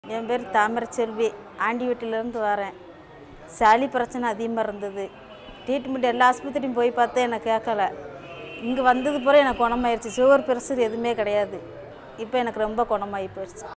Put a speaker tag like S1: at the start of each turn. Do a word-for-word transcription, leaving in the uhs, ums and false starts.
S1: என் பேர் தாமரைச்செல்வி. ஆண்டி வீட்டிலேருந்து வரேன். சளி பிரச்சனை அதிகமாக இருந்தது. ட்ரீட்மெண்ட் எல்லா ஆஸ்பத்திரியும் போய் பார்த்தேன், எனக்கு கேட்கல. இங்கே வந்தது பிறகு எனக்கு குணமாயிருச்சு. சுகர் ப்ரெஷர் எதுவுமே கிடையாது. இப்போ எனக்கு ரொம்ப குணமாகி போயிடுச்சு.